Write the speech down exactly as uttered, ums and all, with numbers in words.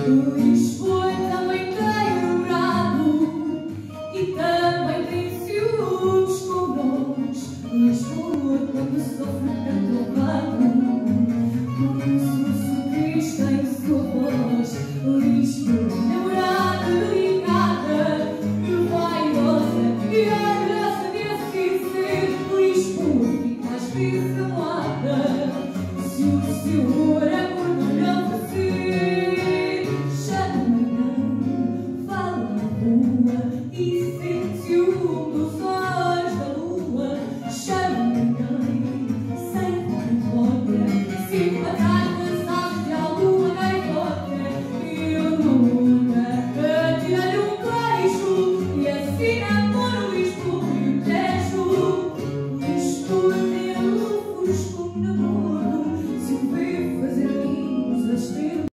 Lisboa também tem o gado e também tem ciúmes com nós. Lisboa, quando sofre, canta o fado. Por isso